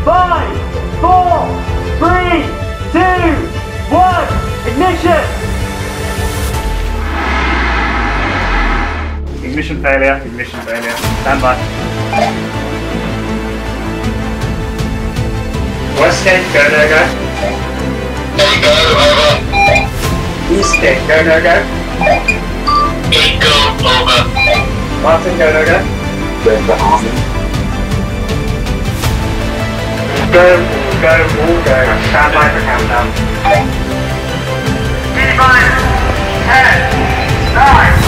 5, 4, 3, 2, 1, ignition! Ignition failure, stand by. West gate, go, no, go. There you go, over. East gate, go, no, go. Gate go, over. Martin, go, no, go. There's the army. Go, all go. Stand by for countdown. 5, 10, 9,